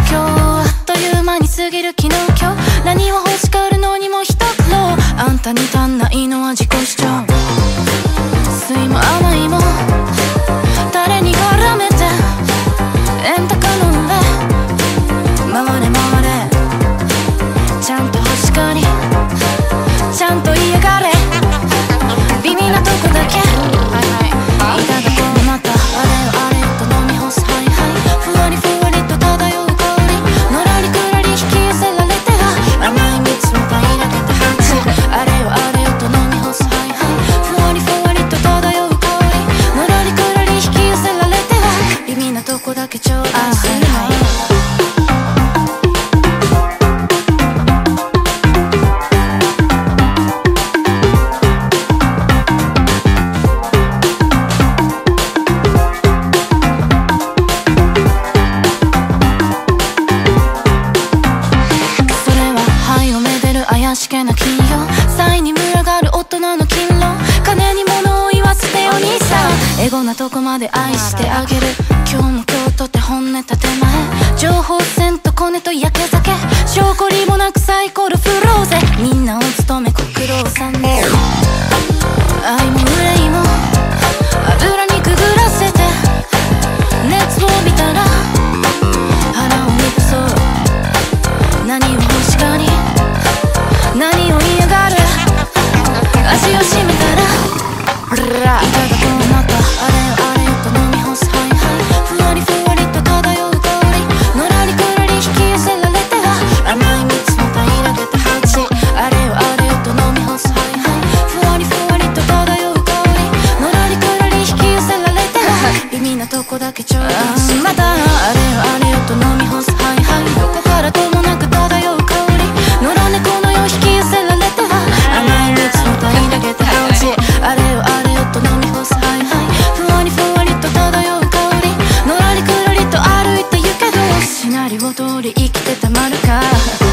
今日あっという間に過ぎる昨日今日、何を欲しがるのにも一苦労。あんたに足んないのは自己主張。酸いも甘いもタレに絡めて円高の上回れ回れ、ちゃんと欲しがりちゃんと嫌がれ、微妙なとこだけいただこう。またあれよあれよと飲み干すハイハイ、ふわりふわりと漂う香り、のらりくらり引き寄せられては甘い蜜も平らげて8。あれよあれよと飲み干すハイハイ、ふわりふわりと漂う香り、のらりくらり引き寄せられては微妙なとこだけちょうだいするの。怪しげな金曜、才に群がる大人の勤労、金に物を言わせてお兄さん、エゴなとこまで愛してあげる。今日も今日とて本音立て前、情報戦とコネと焼け酒、証拠りもなくサイコロ振ろうぜ、みんなお勤めご苦労さんです。愛も憂いも油にくぐらせて、熱を帯びたら腹を満たそう。何を欲しがり何を嫌がる、味を占めたらいただこう。またあれよあれよと飲み干すハイハイ、ふわりふわりと漂う香り、のらりくらり引き寄せられては甘い蜜も平らげて8。あれよあれよと飲み干すハイハイ、ふわりふわりと漂う香り、のらりくらり引き寄せられては微妙なとこだけちょうだい。またあれよあれよと飲み干すハイハイ、どこからともなく漂う香り、野良猫のよう引き寄せられては甘い蜜も平らげて8。あれよあれよと飲み干すハイハイ、ふわりふわりと漂う香り、のらりくらりと歩いて行けどシナリオ通り生きてたまるか。